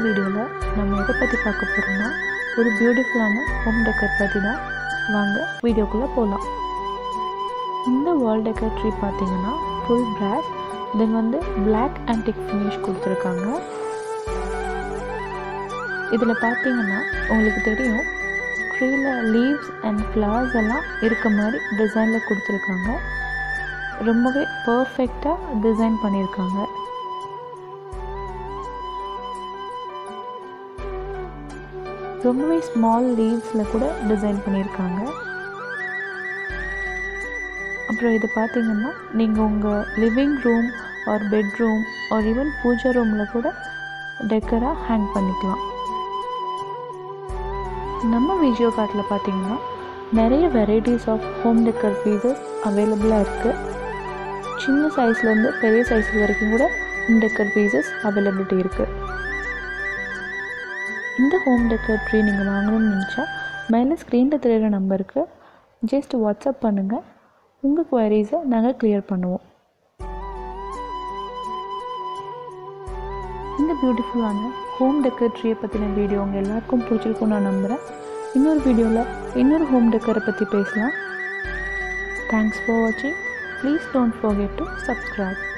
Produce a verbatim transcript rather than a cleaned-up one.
வீடியோவில் நம்ம எதை பற்றி பார்க்க போகிறோம்னா ஒரு பியூட்டிஃபுல்லான ஹோம் டெக்கர் பற்றி தான். வாங்க வீடியோக்குள்ளே போகலாம். இந்த வால் டெக்கர் ட்ரீ பார்த்தீங்கன்னா ஃபுல் பிராஸ், தென் வந்து பிளாக் ஆன்டிக் ஃபினிஷ் கொடுத்துருக்காங்க. இதில் பார்த்தீங்கன்னா உங்களுக்கு தெரியும், ட்ரீயில் லீவ்ஸ் அண்ட் ஃப்ளவர்ஸ் எல்லாம் இருக்க மாதிரி டிசைனில் கொடுத்துருக்காங்க. ரொம்பவே பர்ஃபெக்டாக டிசைன் பண்ணியிருக்காங்க. ரொம்பவே ஸ்மால் லீவ்ஸில் கூட டிசைன் பண்ணியிருக்காங்க. அப்புறம் இது பார்த்தீங்கன்னா நீங்கள் உங்கள் living room or bedroom or even pooja ரூமில் கூட டெக்கராக ஹேங் பண்ணிக்கலாம். நம்ம வீடியோ கார்ட்டில் பார்த்தீங்கன்னா நிறைய varieties of home decor pieces அவைலபிளாக இருக்குது. சின்ன சைஸ்லேருந்து பெரிய சைஸ் வரைக்கும் கூட ஹோம் டெக்கர் பீசஸ் அவைலபிலிட்டி இருக்குது. இந்த ஹோம் டெக்கர் ட்ரீ நீங்கள் வாங்கணும்னு நினச்சா மேலே ஸ்க்ரீனில் தெரிகிற நம்பருக்கு ஜஸ்ட் வாட்ஸ்அப் பண்ணுங்கள். உங்கள் குவரிஸை நாங்கள் கிளியர் பண்ணுவோம். இந்த பியூட்டிஃபுல்லான ஹோம் டெக்கர் ட்ரீயை பற்றின வீடியோ உங்கள் எல்லாருக்கும் பிடிச்சிருக்குன்னு நான் நம்புகிறேன். இன்னொரு வீடியோவில் இன்னொரு ஹோம் டெக்கரை பற்றி பேசலாம். தேங்க்ஸ் ஃபார் வாட்சிங். Please don't forget to subscribe.